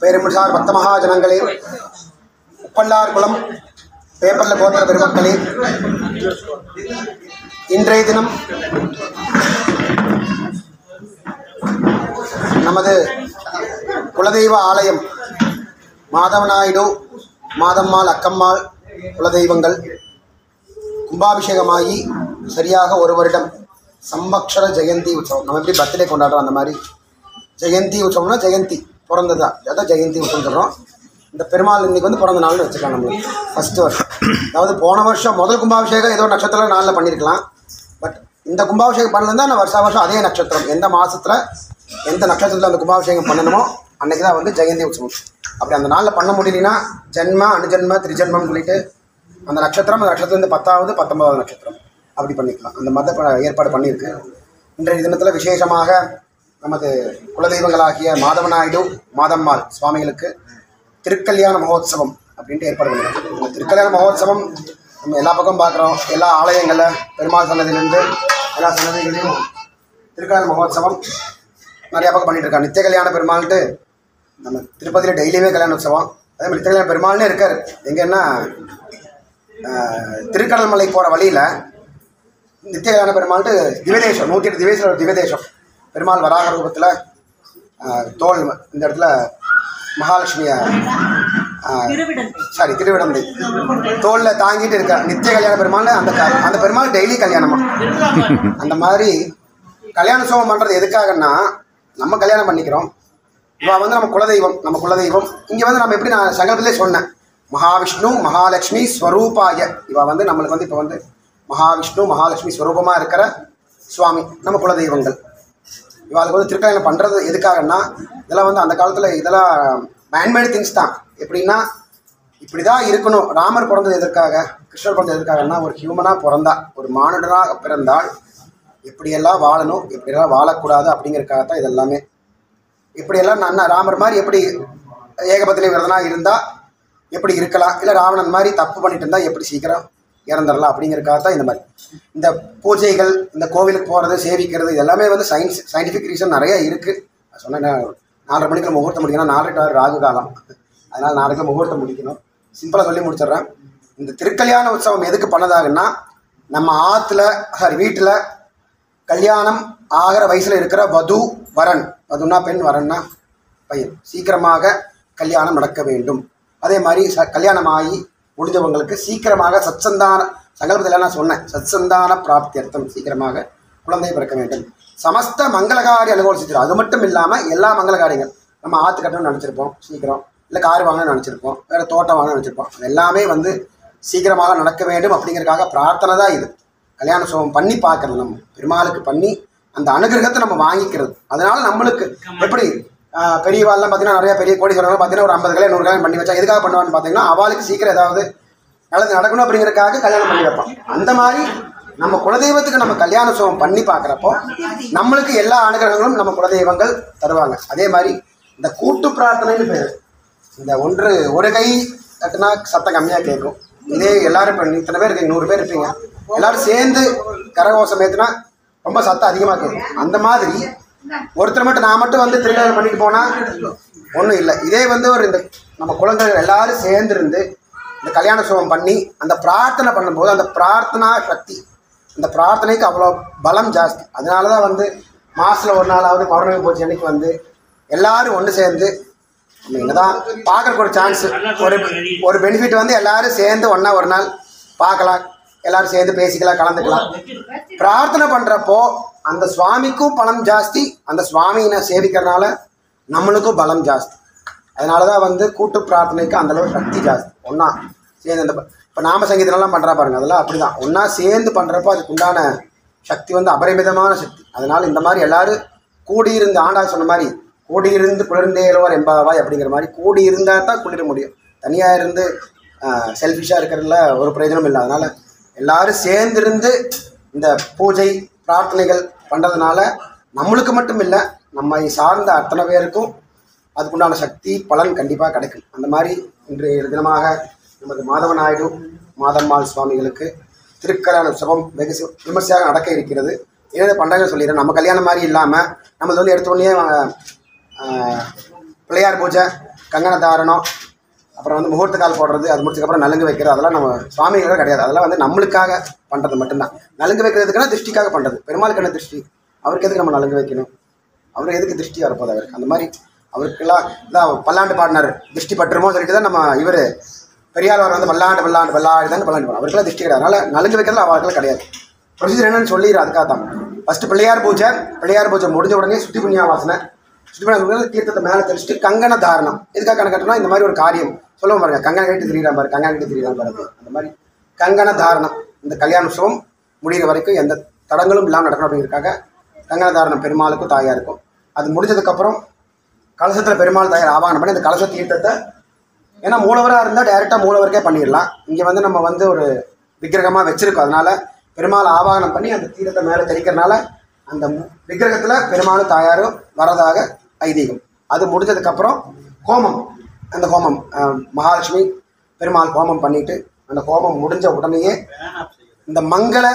பேருமிசார் பக்த மகாஜனங்களே, உப்பல்லார் குளம் பேப்பர்ல கோத்திர பெருமக்களே, இன்றைய தினம் நமது குலதெய்வ ஆலயம் மாதவநாயுடு மாதம்மாள் அக்கம்மாள் குலதெய்வங்கள் கும்பாபிஷேகமாகி சரியாக ஒரு வருடம் சம்பக்ஷர ஜெயந்தி உற்சவம். நம்ம எப்படி பர்த்டே கொண்டாடுறோம் அந்த மாதிரி ஜெயந்தி உற்சவம்னா ஜெயந்தி பிறந்ததா, அதான் ஜெயந்தி உற்சவம் சொல்கிறோம். இந்த பெருமாள் இன்னைக்கு வந்து பிறந்த நாள்னு வச்சுக்கலாம். நம்மளுக்கு ஃபஸ்ட்டு வருஷம், அதாவது போன வருஷம் முதல் கும்பாபிஷேகம் ஏதோ நட்சத்திர நாளில் பண்ணியிருக்கலாம். பட் இந்த கும்பாபிஷேகம் பண்ணலாம் தான் வருஷம் அதே நட்சத்திரம், எந்த மாதத்தில் எந்த நட்சத்திரத்தில் அந்த கும்பாபிஷேகம் பண்ணணுமோ அன்றைக்கி தான் வந்து ஜெயந்தி உற்சவம். அப்படி அந்த நாளில் பண்ண முடியலன்னா ஜென்ம அனுஜென்ம திரிஜென்மம்னு சொல்லிட்டு அந்த நட்சத்திரம் வந்து 10வது 19வது நட்சத்திரம் அப்படி பண்ணிக்கலாம். அந்த மத ஏற்பாடு பண்ணியிருக்கு. இன்றைய தினத்தில் விசேஷமாக நமது குலதெய்வங்களாகிய மாதவநாயுடு மாதம்மாள் சுவாமிகளுக்கு திருக்கல்யாண மகோத்சவம் அப்படின்ட்டு ஏற்பாடு பண்ணியிருக்கோம். இந்த திருக்கல்யாண மகோத்சவம் நம்ம எல்லா பக்கம் பார்க்குறோம். எல்லா ஆலயங்களில் பெருமாள் சன்னதியிலேருந்து எல்லா சன்னதிகளையும் திருக்கல்யாண மகோத்சவம் நிறையா பக்கம் பண்ணிகிட்டு இருக்காங்க. நித்திய கல்யாண பெருமாள்ட்டு நம்ம திருப்பதியில் டெய்லியுமே கல்யாண உற்சவம். அதே மாதிரி நித்திய கல்யாண பெருமாள்னே இருக்கார். எங்கன்னா திருக்கடல் மலை போகிற வழியில் நித்திய கல்யாண பெருமாள்ட்டு திவ்யதேசம் 108 திவ்யதேசம் திவ்யதேசம் பெருமாள் வராக ரூபத்தில் தோல் இந்த இடத்துல மகாலட்சுமியை திருவிடந்தை தோளில் தாங்கிட்டு இருக்க நித்திய கல்யாண பெருமாள். அந்த பெருமாள் டெய்லி கல்யாணமா. அந்த மாதிரி கல்யாண உற்சவம் பண்ணுறது எதுக்காகன்னா நம்ம கல்யாணம் பண்ணிக்கிறோம். இவள் வந்து நம்ம குலதெய்வம். இங்கே வந்து நம்ம எப்படி நான் சங்கல்பத்திலே சொன்னேன், மகாவிஷ்ணு மகாலட்சுமி ஸ்வரூபாய. இவள் வந்து நம்மளுக்கு வந்து இப்போ வந்து மகாவிஷ்ணு மகாலட்சுமி ஸ்வரூபமாக இருக்கிற சுவாமி நம்ம குலதெய்வங்கள். இவாளுக்கு வந்து திருக்கல்யாணம் பண்ணுறது எதுக்காகன்னா இதெல்லாம் வந்து அந்த காலத்தில் இதெல்லாம் மேன்மேடு திங்ஸ் தான். எப்படின்னா இப்படி தான் இருக்கணும். ராமர் பிறந்தது எதற்காக, கிருஷ்ணர் பிறந்தது எதற்காகன்னா ஒரு ஹியூமனாக பிறந்தா, ஒரு மானுடனாக பிறந்தால் எப்படியெல்லாம் வாழணும் எப்படியெல்லாம் வாழக்கூடாது அப்படிங்கிறதுக்காகத்தான் இதெல்லாமே. இப்படியெல்லாம் நான் ராமர் மாதிரி எப்படி ஏகபத்தினி விரதனாக இருந்தால் எப்படி இருக்கலாம், இல்லை ராவணன் மாதிரி தப்பு பண்ணிட்டு இருந்தால் எப்படி சீக்கிரம் இறந்துடலாம் அப்படிங்கிறதுக்காகத்தான் இந்த மாதிரி இந்த பூஜைகள், இந்த கோவிலுக்கு போகிறது சேவிக்கிறது இதெல்லாமே வந்து சயின்டிஃபிக் ரீசன் நிறைய இருக்குது. சொன்னேன் 4:30 மணிக்கு முகூர்த்தம் முடிக்கணும், 4 ராகு காலம், அதனால் 4 முகூர்த்தம் முடிக்கணும். சிம்பிளாக சொல்லி முடிச்சிடுறேன். இந்த திருக்கல்யாண உற்சவம் எதுக்கு பண்ணதாகுன்னா நம்ம வீட்டில் கல்யாணம் ஆகிற வயசில் இருக்கிற வது வரன், வதுன்னா பெண், வரன்னா பையன், சீக்கிரமாக கல்யாணம் நடக்க வேண்டும். அதே மாதிரி கல்யாணம் ஆகி முடிஞ்சவங்களுக்கு சீக்கிரமாக சத்சந்தான சங்கல்பத்தில் நான் சொன்னேன், சத்சந்தான பிராப்தியர்த்தம் சீக்கிரமாக குழந்தை பிறக்க வேண்டும். சமஸ்த மங்களகாரிய அனுகூலிச்சிடும். அது மட்டும் இல்லாமல் எல்லா மங்கள காரியங்கள் நம்ம ஆற்று கட்டணும்னு நினச்சிருப்போம் சீக்கிரம், இல்லை கார் வாங்கணும்னு நினச்சிருப்போம், வேறு தோட்டம் வாங்கணும்னு நினச்சிருப்போம். எல்லாமே வந்து சீக்கிரமாக நடக்க வேண்டும் அப்படிங்கிறதுக்காக பிரார்த்தனை தான் இது. கல்யாண உற்சவம் பண்ணி பார்க்குறது, நம்ம பெருமாளுக்கு பண்ணி அந்த அனுகிரகத்தை நம்ம வாங்கிக்கிறது. அதனால் நம்மளுக்கு எப்படி பெரியவாள்லாம் பார்த்தீங்கன்னா நிறைய பெரிய கோடீஸ்வரர்கள் பார்த்தீங்கன்னா ஒரு 50 கல்யாணம் 100 கல்யாணம் பண்ணி வச்சா எதுக்காக பண்ணுவான்னு பார்த்தீங்கன்னா அவளுக்கு சீக்கிரம் ஏதாவது நல்லது நடக்கணும் அப்படிங்கிறதுக்காக கல்யாணம் பண்ணி வைப்பான். அந்த மாதிரி நம்ம குலதெய்வத்துக்கு நம்ம கல்யாண உற்சவம் பண்ணி பார்க்குறப்போ நம்மளுக்கு எல்லா அனுகிரகங்களும் நம்ம குலதெய்வங்கள் தருவாங்க. அதே மாதிரி இந்த கூட்டு பிரார்த்தனைன்னு பேர். இந்த ஒரு கை தட்டுனா சத்தம் கம்மியாக கேட்கும். இதே எல்லாரும் இப்போ இத்தனை பேர் இருக்கீங்க, 100 பேர் இருப்பீங்க, எல்லோரும் சேர்ந்து கரகோஷம் ஏற்றுனா ரொம்ப சத்தம் அதிகமாக கேட்கும். அந்த மாதிரி ஒருத்தர் மட்டும் நான் மட்டும் வந்து திருக்கல்யாணம் பண்ணிட்டு போனால் ஒன்றும் இல்லை. இதே வந்து இந்த நம்ம குழந்தைகள் எல்லாரும் சேர்ந்துருந்து இந்த கல்யாண உற்சவம் பண்ணி அந்த பிரார்த்தனை பண்ணும்போது அந்த பிரார்த்தனா சக்தி, அந்த பிரார்த்தனைக்கு அவ்வளோ பலம் ஜாஸ்தி. அதனால தான் வந்து மாதத்தில் ஒரு நாளாவது பௌர்ணமி பூஜை அன்னைக்கு வந்து எல்லோரும் ஒன்று சேர்ந்து நம்ம என்னதான் பார்க்குறக்கு ஒரு சான்ஸு, ஒரு பெனிஃபிட் வந்து எல்லோரும் சேர்ந்து ஒன்றா ஒரு நாள் பார்க்கலாம், எல்லோரும் சேர்ந்து பேசிக்கலாம், கலந்துக்கலாம். பிரார்த்தனை பண்ணுறப்போ அந்த சுவாமிக்கும் பலம் ஜாஸ்தி, அந்த சுவாமியை சேவிக்கிறதுனால நம்மளுக்கும் பலம் ஜாஸ்தி. அதனால தான் வந்து கூட்டு பிரார்த்தனைக்கு அந்தளவு சக்தி ஜாஸ்தி. ஒன்றா சேர்ந்து இப்போ நாம சங்கீதம்லாம் பண்ணுறா பாருங்கள், அதெல்லாம் அப்படி தான் ஒன்றா சேர்ந்து பண்ணுறப்போ அதுக்கு உண்டான சக்தி வந்து அபரிமிதமான சக்தி. அதனால் இந்த மாதிரி எல்லோரும் கூடியிருந்து ஆண்டாள் சொன்ன மாதிரி கூடியிருந்து குளிர்ந்தேலோர் எம்பாவாய் அப்படிங்கிற மாதிரி கூடி இருந்தால் தான் குளிர முடியும். தனியாக இருந்து செல்ஃபிஷாக இருக்கிறதுல ஒரு பிரயோஜனம் இல்லை. அதனால் எல்லோரும் சேர்ந்திருந்து இந்த பூஜை பிரார்த்தனைகள் பண்ணுறதுனால நம்மளுக்கு மட்டும் இல்லை, நம்மை சார்ந்த அத்தனை பேருக்கும் அதுக்குண்டான சக்தி பலன் கண்டிப்பாக கிடைக்கும். அந்த மாதிரி இன்றைய தினமாக நமது மாதவநாயுடு மாதம்மாள் சுவாமிகளுக்கு திருக்கல்யாண உற்சவம் வெகு விமர்சையாக நடக்க இருக்கிறது. ஏதாவது பண்ணுறாங்கன்னு சொல்லிடுறேன். நம்ம கல்யாணம் மாதிரி இல்லாமல் நம்மளது வந்து எடுத்தோடனே பிள்ளையார் பூஜை, கங்கண தாரணம், அப்புறம் வந்து முகூர்த்த கால் போடுறது, அது முடிச்சதுக்கப்புறம் நலுங்கு வைக்கிறது, அதெல்லாம் நம்ம சுவாமிகளுக்கு கிடையாது. அதெல்லாம் வந்து நம்மளுக்காக பண்ணுறது மட்டும்தான். நலுங்கு வைக்கிறதுக்குன்னா திருஷ்டிக்காக பண்ணுறது. பெருமாளுக்கு என்ன திருஷ்டி? அவருக்கு எதுக்கு நம்ம நலுங்கு வைக்கணும்? அவர் எதுக்கு திருஷ்டி வரப்போது அவருக்கு? அந்த மாதிரி அவருக்கெல்லாம் இதான் பல்லாண்டு பாடினார். திருஷ்டி பட்டுருமோ சொல்லிட்டு தான் நம்ம இவர் பெரியார் வந்து பல்லாண்டு பல்லாண்டு பல்லாண்டு தான் பல்லாண்டு பாடு. அவருக்கெல்லாம் திருஷ்டி கிடையாது. அதனால் நலுங்கு வைக்கிறதுல அவருக்கெல்லாம் கிடையாது. ப்ரொசீஜர் என்னன்னு சொல்லிடுற. அதுக்காக தான் ஃபஸ்ட்டு பிள்ளையார் பூஜை முடிஞ்ச உடனே சுத்தி புண்ணியா வாசனை, சுத்தி புண்ணியா தீர்த்தத்தை மேலே தெளிச்சுட்டு கங்கண தாரணம். எதுக்காக கணக்கட்டோம்னா இந்த மாதிரி ஒரு காரியம் சொல்லுவோம் பாருங்க, கங்கணம் கட்டி திரியிறான் பாரு, கங்கணம் கட்டி திரியிறான் பாருங்க. அந்த மாதிரி கங்கண தாரணம் இந்த கல்யாண உற்சவம் முடிகிற வரைக்கும் எந்த தடங்களும் இல்லாமல் நடக்கணும் அப்படிங்கிறதுக்காக கங்கண தாரணம் பெருமாளுக்கும் தாயாருக்கும். அது முடிஞ்சதுக்கப்புறம் கலசத்தில் பெருமாள் தாயார் ஆவாகனம் பண்ணி அந்த கலச தீர்த்தத்தை, ஏன்னா மூலவராக இருந்தால் டைரெக்டாக மூலவருக்கே பண்ணிடலாம். இங்கே வந்து நம்ம வந்து ஒரு விக்கிரகமாக வச்சுருக்கோம். அதனால் பெருமாள் ஆவாகனம் பண்ணி அந்த தீர்த்தத்தை மேலே தெளிக்கிறதுனால அந்த விக்கிரகத்தில் பெருமாளும் தாயாரும் வரதாக ஐதீகம். அது முடிஞ்சதுக்கப்புறம் ஹோமம், அந்த ஹோமம் மகாலட்சுமி பெருமாள் ஹோமம் பண்ணிவிட்டு அந்த ஹோமம் முடிஞ்ச உடனேயே இந்த மங்கள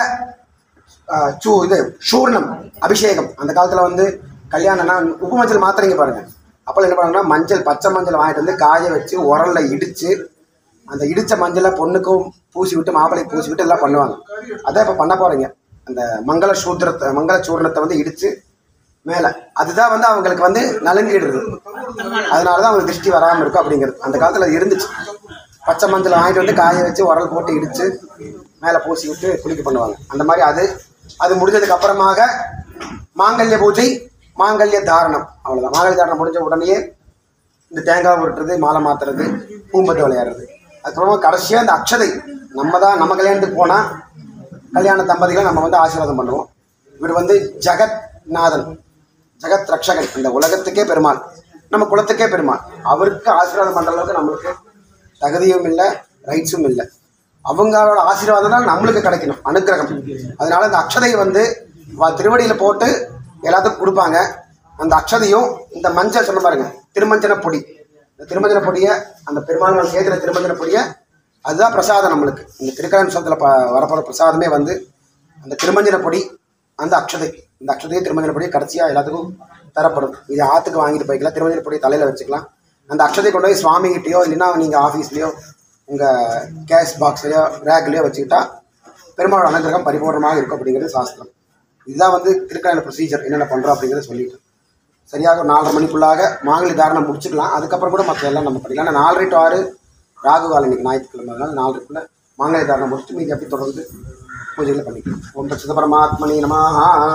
சூர்ணம் அபிஷேகம். அந்த காலத்தில் வந்து கல்யாணம்னா உப்பு மஞ்சள் மாத்திரைங்க பாருங்கள். அப்போ என்ன பண்ணுறாங்கன்னா மஞ்சள், பச்சை மஞ்சள் வாங்கிட்டு வந்து காய வச்சு உரலில் இடித்து அந்த இடித்த மஞ்சளை பொண்ணுக்கும் பூசி விட்டு மாப்பிள்ளைக்கு பூசி விட்டு எல்லாம் பண்ணுவாங்க. அதான் இப்போ பண்ண போகிறீங்க. அந்த மங்கள சூர்ணத்தை வந்து இடித்து மேலே, அதுதான் வந்து அவங்களுக்கு வந்து நலுங்கிடுறது. அதனால தான் அவங்களுக்கு திருஷ்டி வராமல் இருக்கும் அப்படிங்கிறது. அந்த காலத்தில் இருந்துச்சு. பச்சை மஞ்சள் வாங்கிட்டு வந்து காய வச்சு உரல் போட்டு இடித்து மேலே பூசி விட்டு குளிக்க பண்ணுவாங்க. அந்த மாதிரி அது முடிஞ்சதுக்கு அப்புறமாக மாங்கல்ய பூஜை, மாங்கல்ய தாரணம், அவ்வளோதான். மாங்கல்ய தாரணம் முடிஞ்ச உடனேயே இந்த தேங்காய் உருட்டுறது, மாலை மாற்றுறது, பூம்பத்து விளையாடுறது. அதுக்கப்புறமா கடைசியாக இந்த அக்ஷதை நம்ம கல்யாணத்துக்கு போனால் கல்யாண தம்பதிகளை நம்ம வந்து ஆசீர்வாதம் பண்ணுவோம். இவர் வந்து ஜெகத்நாதன், ஜெகத் ரக்ஷகன், இந்த உலகத்துக்கே பெருமாள், நம்ம குலத்துக்கே பெருமாள். அவருக்கு ஆசீர்வாதம் பண்ணுற அளவுக்கு நம்மளுக்கு தகுதியும் இல்லை, ரைட்ஸும் இல்லை. அவங்களோட ஆசீர்வாதம் தான் நம்மளுக்கு கிடைக்கணும், அனுக்கிரகம். அதனால இந்த அக்ஷதையை வந்து திருவடியில் போட்டு எல்லாத்துக்கும் கொடுப்பாங்க. அந்த அக்ஷதையும் இந்த மஞ்சள் சொன்ன பாருங்க, திருமஞ்சன பொடி, இந்த திருமஞ்சன பொடியை அந்த பெருமாள் சேர்க்கிற திருமஞ்சன பொடியை, அதுதான் பிரசாதம் நம்மளுக்கு. இந்த திருக்கல்யாண உற்சவத்தில் வரப்போகிற பிரசாதமே வந்து அந்த திருமஞ்சன பொடி, அந்த அக்ஷதை. இந்த அக்ஷதையும் திருமஞ்சன பொடியை கடைசியாக எல்லாத்துக்கும் தரப்படும். இது ஆற்றுக்கு வாங்கிட்டு போய்க்கலாம், திருமஞ்சன பொடியை தலையில் வச்சுக்கலாம். அந்த அக்ஷதை கொண்டு போய் சுவாமிகிட்டையோ இல்லைன்னா நீங்கள் ஆஃபீஸ்லேயோ உங்கள் கேஷ் பாக்ஸ்லையோ ரேக்லேயோ வச்சுக்கிட்டா பெருமாளோட அனுகிரகம் பரிபூர்ணமாக இருக்கும் அப்படிங்கிறது சாஸ்திரம். இதுதான் வந்து திருக்கல்யாண ப்ரொசீஜர், என்னென்ன பண்ணுறோம் அப்படிங்கிறத சொல்லிட்டு சரியாக ஒரு 4:30 மணிக்குள்ளாக மாங்கல்ய தாரணம் முடிச்சுக்கலாம். அதுக்கப்புறம் கூட மற்ற எல்லாம் நம்ம படிக்கலாம். 4:30 to 6 ராகு காலம், இன்றைக்கி ஞாயிற்றுக்கிழமை, 4:30க்குள்ளே மாங்கல்ய தாரணம் முடிச்சுட்டு மீதி அப்படி தொடர்ந்து பூஜைகளை பண்ணிக்கலாம். ஓம் தத் பரமாத்மனி நமஹ.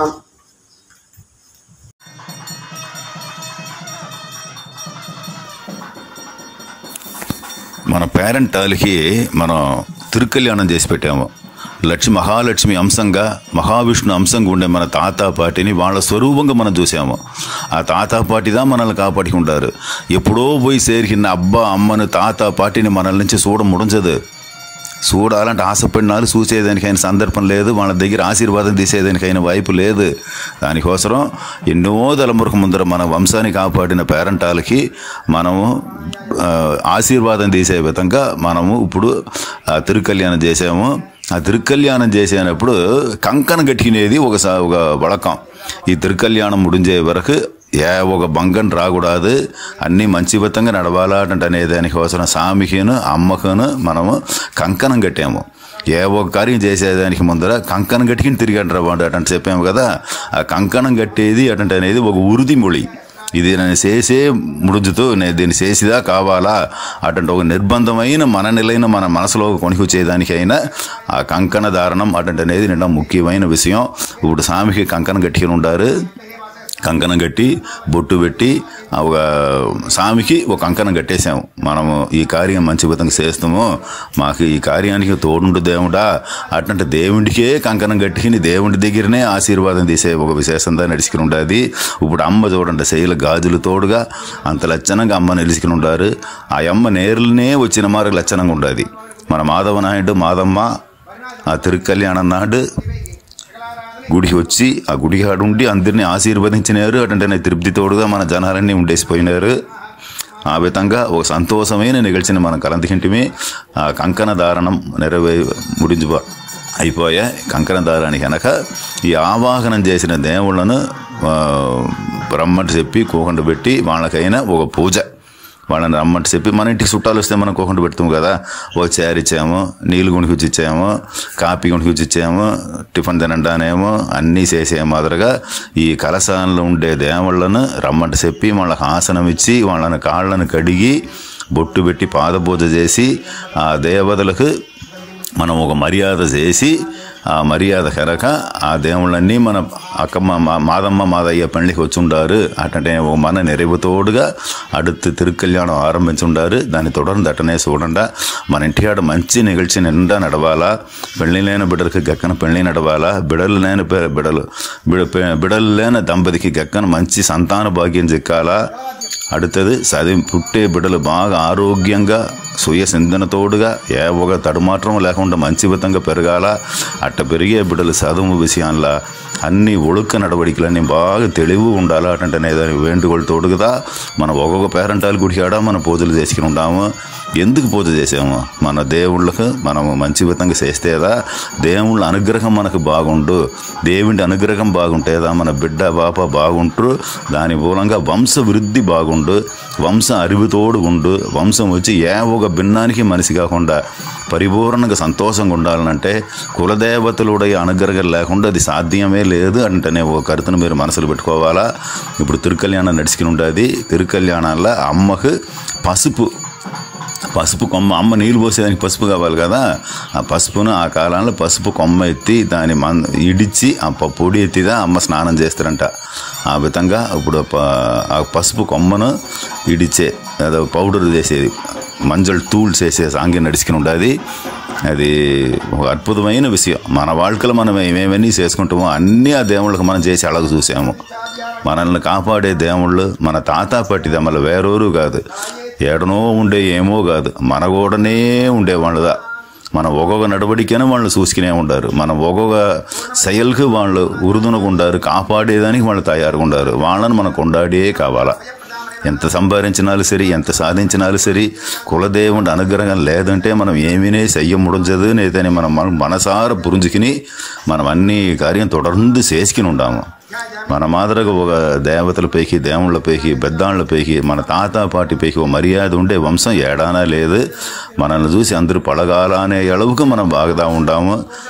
మన పేరెంటాలకి మనం తిరుకల్యాణం చేసి పెట్టాము. మహాలక్ష్మి అంశంగా, మహావిష్ణు అంశంగా ఉండే మన తాతాపాటిని వాళ్ళ స్వరూపంగా మనం చూసాము. ఆ తాతాపాటిదా మనల్ని కాపాడుకుంటారు. ఎప్పుడో పోయి సేరికిన్న అబ్బా అమ్మను తాతాపాటిని మనల్ నుంచి చూడముడించదు. చూడాలంటే ఆశపడినాలు చూసేదానికైనా సందర్భం లేదు, వాళ్ళ దగ్గర ఆశీర్వాదం తీసేదానికైనా వైపు లేదు. దానికోసం ఎన్నో తలమురకు ముందర మన వంశాన్ని కాపాడిన పేరెంటాలకి మనము ఆశీర్వాదం తీసే విధంగా మనము ఇప్పుడు తిరుకల్యాణం చేసాము. ఆ తిరుకల్యాణం చేసేటప్పుడు కంకణ కట్టుకునేది ఒక వழக்கம். ఈ తిరుకల్యాణం ముడించే వరకు ఒక బంగం రాకూడదు, అన్నీ మంచి విధంగా నడవాలంటే దానికోసం సామికిను అమ్మకును మనము కంకణం కట్టాము. ఒక కార్యం చేసేదానికి ముందర కంకణం కట్టుకుని తిరిగంటారు అటంటే చెప్పాము కదా. ఆ కంకణం కట్టేది అటంటే అనేది ఒక ఉరుదిమొళి. ఇది నేను చేసే ముడుజుతూ నేను దీన్ని చేసిదా కావాలా అటంటే ఒక నిర్బంధమైన మననిలైన మన మనసులో కొనికొచ్చేదానికైనా ఆ కంకణ దారణం అటంటే అనేది నిన్న ముఖ్యమైన విషయం. ఇప్పుడు సామికి కంకణం కట్టుకుని ఉంటారు. కంకణం కట్టి బొట్టు పెట్టి ఒక సామికి ఒక కంకణం కట్టేసాము. మనము ఈ కార్యం మంచి విధంగా చేస్తాము, మాకు ఈ కార్యానికి తోడుండు దేవుడా అట్లాంటి దేవుడికే కంకణం కట్టుకుని దేవుడి దగ్గరనే ఆశీర్వాదం తీసే ఒక విశేషంగా నడుచుకుని ఉంటుంది. ఇప్పుడు అమ్మ చూడండి శైల గాజులు తోడుగా అంత లచ్చనంగా అమ్మ నిలుచుకుని ఉంటారు. ఆ అమ్మ నేరులనే వచ్చిన మారు లచ్చనంగా ఉంటుంది. మన మాధవ నాయుడు మాదమ్మ ఆ తిరుకల్యాణం నాడు గుడికి వచ్చి ఆ గుడికి ఆడుండి అందరినీ ఆశీర్వదించినారు. అటంటే తిరుపతి తోడుగా మన జనాలన్నీ ఉండేసిపోయినారు. ఆ విధంగా ఒక సంతోషమైన నిగల్చిన మనం కలంతికింటిమి. ఆ కంకణ దారణం ముడించి అయిపోయా. కంకణ దారానికి కనుక ఈ ఆవాహనం చేసిన దేవుళ్ళను రమ్మని చెప్పి కోకండ పెట్టి వాళ్ళకైనా ఒక పూజ వాళ్ళని రమ్మంటే చెప్పి మన ఇంటికి చుట్టాలు వస్తే మనం కోకుండా పెడతాము కదా, ఓ చైర్ ఇచ్చాము, నీళ్ళు కొనుకొచ్చి ఇచ్చాము, కాఫీ కొనుకొచ్చి ఇచ్చాము, టిఫిన్ తినండానేమో అన్నీ చేసే మాదిరిగా ఈ కలశాలలో ఉండే దేవుళ్ళను రమ్మంటే చెప్పి వాళ్ళకి ఆసనం ఇచ్చి వాళ్ళని కాళ్ళను కడిగి బొట్టు పెట్టి పాదపూజ చేసి ఆ దేవతలకు మనం ఒక మర్యాద చేసి ఆ మర్యాద కనుక ఆ దేవుళ్ళన్నీ మన అక్కమ్మ మాదమ్మ మాదయ్య పెళ్ళికి వచ్చి ఉండారు అటంటే ఒక మన నెరవుతోడుగా அடுத்து திருக்கல்யாணம் ఆరంభించుండారు. దాన్ని தொடர்ந்து అట్టనే చూడండా మన ఇంటికాడ మంచి నిగழ்చి నిండా నడవాలా, పెళ్ళి లేని బిడ్డలకి గక్కన పెళ్ళి నడవాలా, బిడలు లేని బిడలు లేని దంపతికి గక్కన మంచి సంతాన భాగ్యం చిక్కాలా. அடுத்தது పుట్టే బిడ్డలు బాగా ఆరోగ్యంగా సుయ సింధనతోడుగా ఏ ఒక తడుమాత్రం లేకుండా మంచి విధంగా పెరగాల. అట్ట పెరిగే బిడ్డలు చదువు విషయంలో అన్ని ఒழுக்க నడవడికలన్నీ బాగా తెలివి ఉండాలా. అటంటే దాని వేండుకోలు తోడుగా మనం ఒక్కొక్క పేరంటాలు గుడికాడ మనం పూజలు చేసుకుని ఉంటాము. ఎందుకు పూజ చేసాము? మన దేవుళ్ళకు మనము మంచి విధంగా చేస్తేదా దేవుళ్ళ అనుగ్రహం మనకు బాగుండు, దేవుడి అనుగ్రహం బాగుంటేదా మన బిడ్డ బాప బాగుంటారు. దాని మూలంగా వంశ వృద్ధి బాగుండు, వంశ అరివితోడు ఉండు, వంశం వచ్చి ఏ ఒక భిన్నానికి మనిషి కాకుండా పరిపూర్ణంగా సంతోషంగా ఉండాలంటే కులదేవతలుடைய అనుగ్రహం లేకుండా అది సాధ్యమే లేదు అంటేనే ఒక కరుతును మీరు మనసులు పెట్టుకోవాలా. ఇప్పుడు తిరుకల్యాణం నడుచుకుని ఉంటుంది. తిరుకల్యాణాల్లో అమ్మకు పసుపు కొమ్మ, అమ్మ నీళ్ళు పోసేదానికి పసుపు కావాలి కదా, ఆ పసుపును ఆ కాలంలో పసుపు కొమ్మ ఎత్తి దాని ఇడిచి ఆ పొడి ఎత్తిదా అమ్మ స్నానం చేస్తారంట. ఆ విధంగా ఇప్పుడు ఆ పసుపు కొమ్మను ఇడిచే అదో పౌడర్ చేసేది, మంజల్ తూళ్ళు చేసే సాంగ్యం నడుచుకుని ఉంటుంది. అది ఒక అద్భుతమైన విషయం. మన వాళ్ళకలో మనం ఏమేమన్నీ చేసుకుంటామో అన్నీ ఆ దేవుళ్ళకి మనం చేసి అళగు చూసాము. మనల్ని కాపాడే దేవుళ్ళు మన తాత పట్టిదే, మళ్ళీ వేరెవరు కాదు, ఏడనో ఉండే ఏమో కాదు, మన కూడానే ఉండేవాళ్ళుదా. మన ఒక్కొక్క నడవడికైనా వాళ్ళు చూసుకునే ఉంటారు, మన ఒక్కొక్క శైలికి వాళ్ళు ఉరుదునకు ఉంటారు, కాపాడేదానికి వాళ్ళు తయారుగా ఉంటారు. వాళ్ళని మనం కొండాడే కావాలా. ఎంత సంపాదించినాలు సరి, ఎంత సాధించినాలు సరి, కులదేవుడి అనుగ్రహం లేదంటే మనం ఏమీనే చెయ్య ముడించదు. నేతని మనం మనసార పురుంజుకుని మనం అన్ని కార్యం తొడర్ந்து చేసుకుని ఉంటాము. మన మాదిరిగా ఒక దేవతల పైకి, దేవుళ్ళ పైకి, పెద్దాళ్ళ పైకి, మన తాత పాటి పైకి ఒక మర్యాద ఉండే వంశం ఏడానా లేదు. మనల్ని చూసి అందరూ పడగాల అనే ఎళవుకు మనం బాగా ఉంటాము.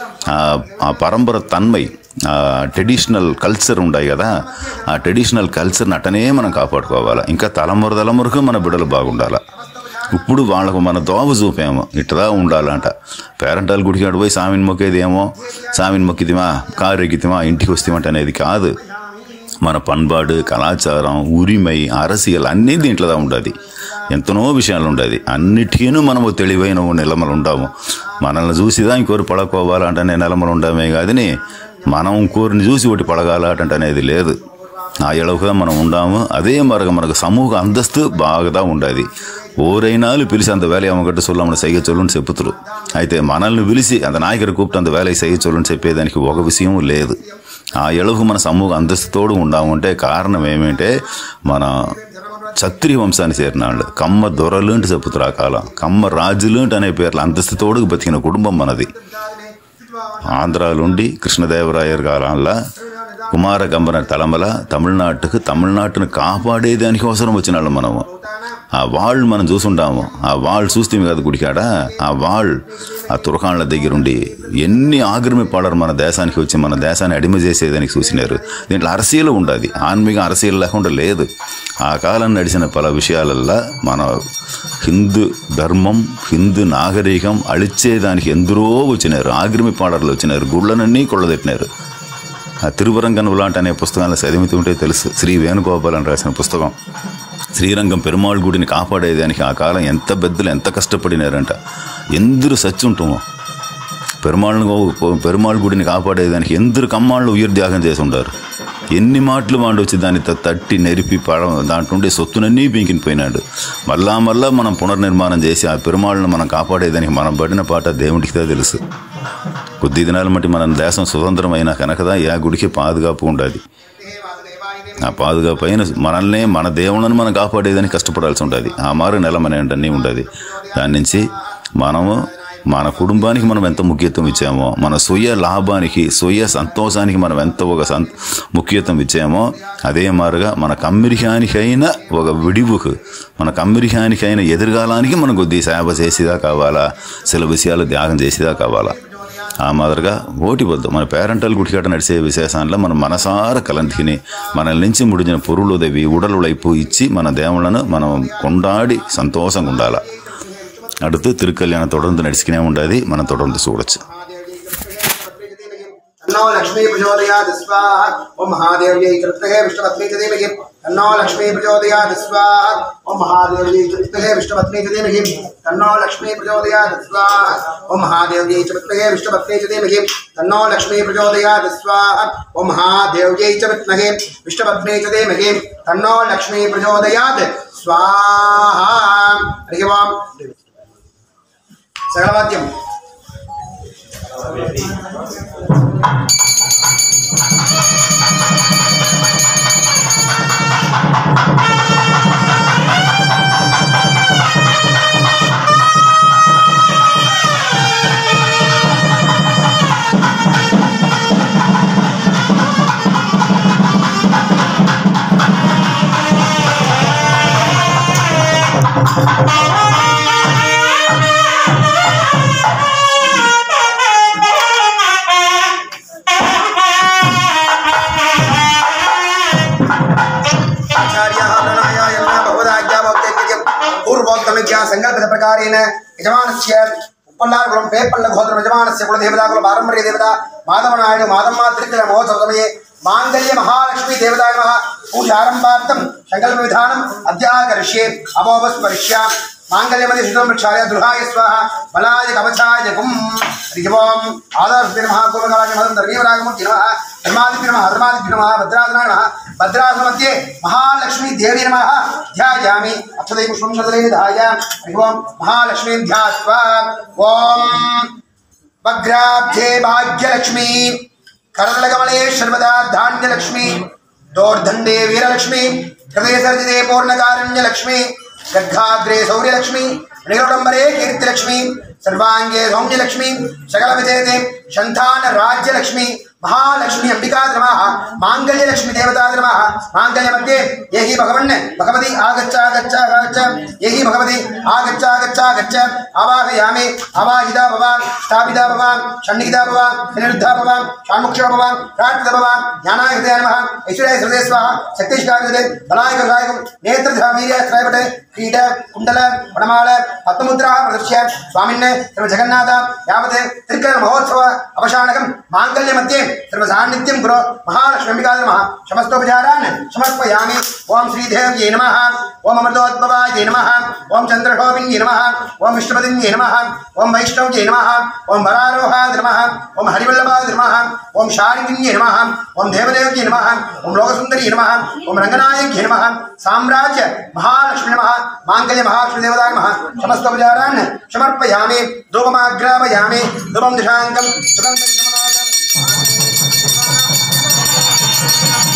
ఆ పరంపర తన్మై, ట్రెడిషనల్ కల్చర్ ఉంటాయి కదా, ఆ ట్రెడిషనల్ కల్చర్ని అట్టనే మనం కాపాడుకోవాలి. ఇంకా తలమురకు మన బిడ్డలు బాగుండాలి. ఇప్పుడు వాళ్ళకు మన దోవ చూపాము, ఇట్టదా ఉండాలంట. పేరంటాలు గుడికాడు పోయి సామిని మొక్కేదేమో, సామిని మొక్కిదిమా, కారు ఎక్కితిమా, ఇంటికి వస్తామంటే అనేది కాదు. మన పண்பாடு, కళాచారం, ఉరిమై, అరసియలు అన్నీ దీంట్లోదా ఉంటుంది. ఎంతనో విషయాలు ఉంటుంది. అన్నిటికీనూ మనము తెలివైన నిలమలు ఉంటాము. మనల్ని చూసిదా ఇంకోరు పడకోవాలంటే నిలమలు ఉంటామే కాదని మనం ఇంకోరిని చూసి ఒకటి పడగాలంటే అనేది లేదు. ఆ ఎడవగా మనం ఉండాము. అదే మనకు సమూహ అంతస్తు బాగా ఉండదు. ఓరైనాలు పిలిచి అంత వేலை అమ్మగట్టు సొల్లమని సైగ చొల్లని చెప్పుతురు. అయితే మనల్ని పిలిచి అంత నాయకుడు కూపిட்டு అంత వేலை సైగ చొల్లని చెప్పేదానికి ఒక విషయం లేదు. ఆ ఎడవకు మన సమూహ అంతస్తుతోడు ఉండామంటే కారణం ఏమంటే మన క్షత్రియ వంశాన్ని చేరిన వాళ్ళు, కమ్మ దొరలు అంటే చెప్పుతారు. ఆ కాలం కమ్మ రాజులు అనే పేర్లు అంతస్తుతోడుకు బతికిన కుటుంబం మనది. ఆంధ్రాలుండి కృష్ణదేవరాయర్ కాలంలో కుమార గంభన తలమల తమిళనాటును కాపాడేదానికి అవసరం వచ్చిన వాళ్ళు మనము. ఆ వాళ్ళు మనం చూసుంటాము. ఆ వాళ్ళు చూస్తే కాదు గుడికాడ, ఆ వాళ్ళు ఆ తురకాళ్ళ దగ్గరుండి ఎన్ని ఆగ్రమిపడరు మన దేశానికి వచ్చి మన దేశాన్ని అడిమ చేసేదానికి చూసినారు. దీంట్లో అరసీలు ఉండదు, ఆన్మీక అరసీలు లేకుండా లేదు. ఆ కాలం నడిచిన పల విషయాలల్లో మన హిందూ ధర్మం, హిందూ నాగరికం అழிచేదానికి ఎందరో వచ్చినారు, ఆగ్రమిపాడర్లు వచ్చినారు, గుళ్ళనన్నీ కొళ్ళదెట్టినారు. ఆ తిరువరంగనులాంటి అనే పుస్తకాలను చదివితుంటే తెలుసు. శ్రీ వేణుగోపాల్ అని రాసిన పుస్తకం. శ్రీరంగం పెరుమాళ్ గుడిని కాపాడేదానికి ఆ కాలం ఎంత పెద్దలు ఎంత కష్టపడినారంట. ఎందరు సచ్చుంటామో పెరుమాళ్ గుడిని కాపాడేదానికి ఎందరు కమ్మాళ్ళు ఉయిర్త్యాగం చేసి ఉంటారు. ఎన్ని మాటలు వాడు వచ్చి దాన్ని తట్టి నెరిపి దాంట్లో ఉండే సొత్తునన్నీ పీకినిపోయినాడు. మళ్ళా మనం పునర్నిర్మాణం చేసి ఆ పెరుమాళ్ళను మనం కాపాడేదానికి మనం పడిన పాట దేవుడికిదా తెలుసు. కొద్ది దినాల మట్టి మన దేశం స్వతంత్రమైన కనుకదా ఆ గుడికి పాదుగాపు ఉండదు. ఆ పాదుగాపు అయిన మనల్నే మన దేవుళ్ళను మనం కాపాడేదానికి కష్టపడాల్సి ఉంటుంది. ఆ మారు నెలమనే అన్నీ ఉండదు. దాని నుంచి మనము మన కుటుంబానికి మనం ఎంత ముఖ్యత్వం ఇచ్చామో, మన స్వయ లాభానికి, స్వయ సంతోషానికి మనం ఎంత ఒక ముఖ్యత్వం ఇచ్చామో, అదే మారుగా మన కమ్మిరిహానికైన ఒక విడివుకు, మన కమ్మిరిహానికైన ఎదురుగాలానికి మనం కొద్ది సేవ చేసేదా కావాలా, చిల విషయాలు త్యాగం చేసేదా కావాలా. ఆ మాదిరిగా ఓటివద్దు మన పేరెంటల్ గుడికాట నడిచే విశేషాల్లో మనం మనసార కలంతిని మనల్ నుంచి ముడిచిన పొరులుదవి ఉడలుడైపు ఇచ్చి మన దేవుళ్ళను మనం కొండాడి సంతోషంగా ఉండాలి. அடுத்து திருக்கல்யாணம் தொடர்ந்து நடிச்சுக்கினே உண்டாது, మనం தொடர்ந்து చూడొచ్చు. तन्नो लक्ष्मी प्रचोदयात् स्वाहा। ओम महादेव्यै च विद्महे विष्णुपत्नी च धीमहि तन्नो लक्ष्मी प्रचोदयात् स्वाहा। ओम महादेव्यै च विद्महे विष्णुपत्नी च धीमहि तन्नो लक्ष्मी प्रचोदयात् स्वाहा। ओम महादेव्यै च विद्महे विष्णुपत्नी च धीमहि तन्नो लक्ष्मी प्रचोदयात् स्वाहा। ओम महादेव्यै च विद्महे विष्णुपत्नी च धीमहि तन्नो लक्ष्मी प्रचोदयात् स्वाहा। हरि ओम। सकलवाद्यम संकल्पित प्रकारेण यजमानस्य उपल्लाकुलं पेपल्ल गोत्र यजमानस्य कुलदेवता कुल पारंपर्य देवता माधवनायण माधम्मा त्रिकल महोत्सव समये मांगल्य महालक्ष्मी देवताय नमः पूजारंभार्थं संकल्प विधानम् अद्य करिष्ये अवोपस्पर्श्य मांगल्यमदि शुद्धं प्रक्षाल्य दुर्गाय स्वाहा बलाय कवचाय गुं हरिओम आदर्श नमः कुलकालाय नमः दर्वीवरागमूर्ति नमः धर्मादिभ्यो नमः धर्मादिभ्यो नमः भद्रासनाय नमः भद्रासन मध्ये महालक्ष्मी देवी नमः ध्यायामि अक्षदै पुष्पं नदलेन धायामि हरिओम महालक्ष्मी ध्यात्वा ओम वग्राब्धे भाग्यलक्ष्मी करलकमले सर्वदा धान्यलक्ष्मी दोर्दण्डे वीरलक्ष्मी हृदये सर्जिते पूर्णकारुण्यलक्ष्मी गर्गाग्रे सौर्यलक्ष्मी निगुडंबरे कीर्तिलक्ष्मी सर्वांगे सौम्यलक्ष्मी सकल विजयते संतान राज्यलक्ष्मी महालक्ष्मी अंबिका नमः मांगल्यलक्ष्मी देवता नमः मांगल्य मध्ये यही भगवन् भगवती आगच्छ आगच्छ आगच्छ यही भगवती आगच्छ आगच्छ आगच्छ आवाहयामि आवाहिता भवान् स्थापिता भवान् सन्निहिता भवान् निरुद्धा भवान् षण्मुखा भवान् प्रार्थिता भवान् ज्ञानाय हृदयाय नमः ऐश्वर्याय हृदये स्वाहा शक्तिष्ठाय हृदये बलाय गजाय नेत्रधा वीर्यास्त्रायपटे क्रीड कुंडल वनमाल पद्ममुद्रा प्रदर्श्य स्वामिन्ने सर्व जगन्नाथ यावत् त्रिकल महोत्सव अवसानकं मांगल्य मध्ये सर्व सान्निध्यं गुरु महालक्ष्मी अंबिका नमः समस्तोपचारान् समर्पयामि। ओम श्रीदेव्यै नमः ओम अमृतोद्भवाय नमः ओम चंद्रशोभिन्यै नमः ओम विष्णुपतिन्यै नमः ओम वैष्णव्यै नमः ओम वरारोहाय नमः ओम हरिवल्लभाय नमः ओम शारिन्यै नमः ओम देवदेव्यै नमः ओम लोकसुंदरी नमः ओम रंगनायक्यै नमः साम्राज्य महालक्ष्मी नमः मांगल्य महालक्ष्मी देवताय नमः समस्तोपचारान् समर्पयामि। धूपमाग्रापयामि धूपं दिशाङ्कं सुगन्धं समनादं